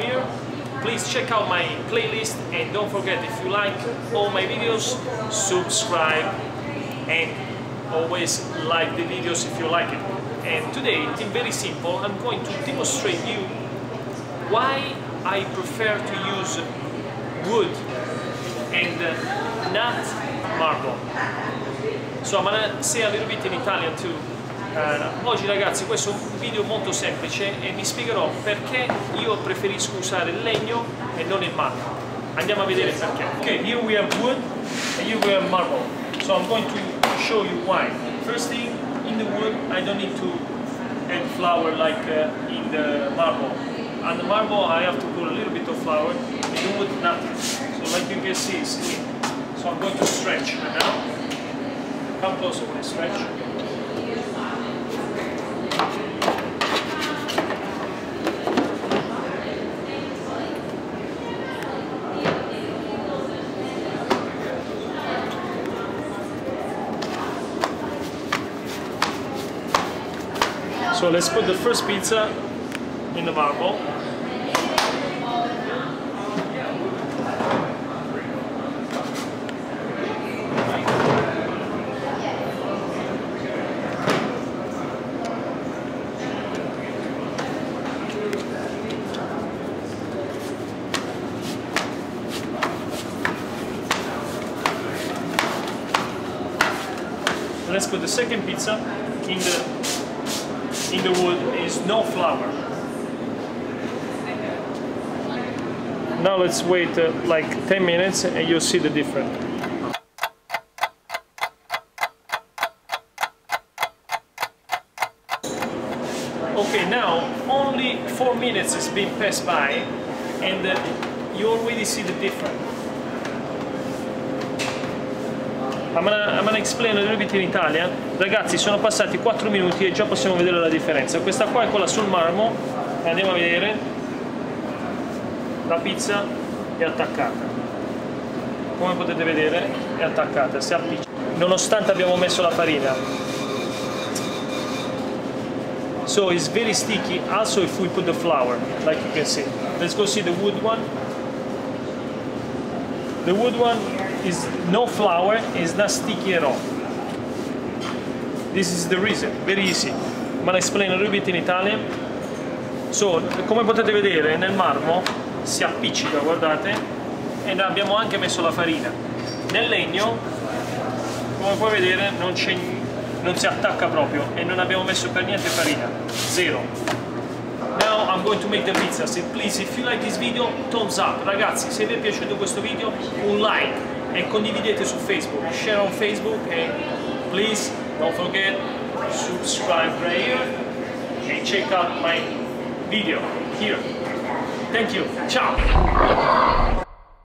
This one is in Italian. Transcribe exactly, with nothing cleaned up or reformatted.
here. Please check out my playlist and don't forget, if you like all my videos, subscribe and always like the videos if you like it. And today, it's very simple, I'm going to demonstrate you why I prefer to use wood and not marble. So I'm gonna say a little bit in Italian too. Uh, oggi ragazzi questo è un video molto semplice e vi spiegherò perché io preferisco usare il legno e non il marmo. Andiamo a vedere perché. Okay, here we have wood and here we have marble. So I'm going to show you why. First thing, in the wood I don't need to add flour like uh, in the marble. On the marble I have to put a little bit of flour, in the wood nothing. So like you can see it's clean. So I'm going to stretch now. Come closer when I stretch. So let's put the first pizza in the marble. Let's put the second pizza in the in the wood. Is no flour. Now let's wait uh, like ten minutes and you'll see the difference. Okay, now only four minutes has been passed by and uh, you already see the difference. I'm gonna, I'm gonna explain a little bit in Italian. Ragazzi, sono passati quattro minuti e già possiamo vedere la differenza. Questa qua è quella sul marmo e andiamo a vedere. La pizza è attaccata. Come potete vedere è attaccata, si appiccica. Nonostante abbiamo messo la farina. So it's very sticky also if we put the flour, like you can see. Let's go see the wood one. The wood one is no flour, is not sticky at all. This is the reason, very easy. I'm gonna explain a little bit in Italian. So, come potete vedere nel marmo si appiccica, guardate, e abbiamo anche messo la farina. Nel legno, come puoi vedere, non, non si attacca proprio e non abbiamo messo per niente farina, zero. Now I'm going to make the pizza. So please, if you like this video, thumbs up. Ragazzi, se vi è piaciuto questo video, un like e condividete su Facebook, share on Facebook and please don't forget to subscribe right here and check out my video here. Thank you. Ciao.